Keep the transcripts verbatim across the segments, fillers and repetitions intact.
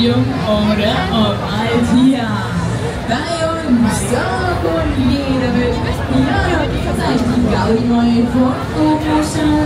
jung oder ob alt hier. Bei uns, ob und jeder wird, ja, zeigt die Gaudi mal vor Omotion.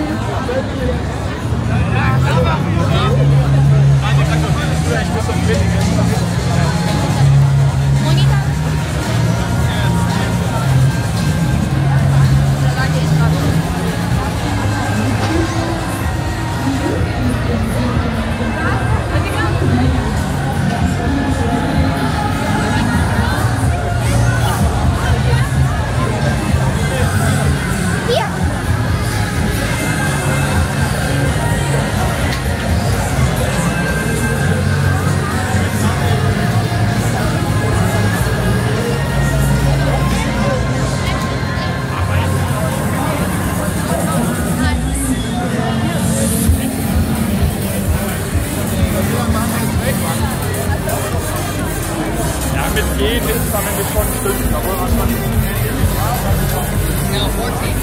Gehen ist dann nämlich schon stimmt, aber was man nicht. Ja, vierzehn.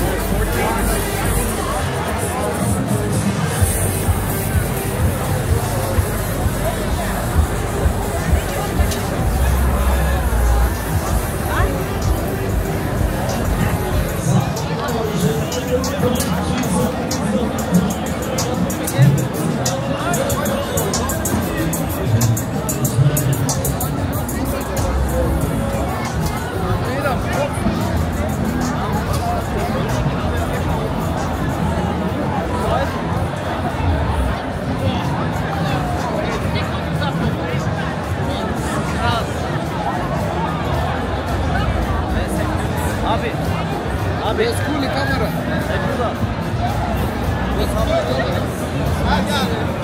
Abi, abi, das ist coole Kamera. Hey, Bruder. Was haben wir da? Ah, ja.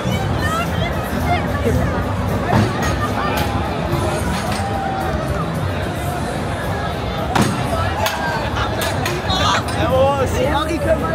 Oh, sorry, Kamal.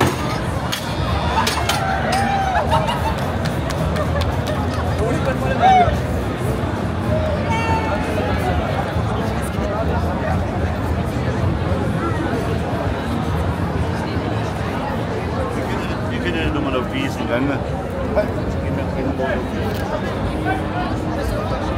Wir können ja nochmal auf Wiesen rennen.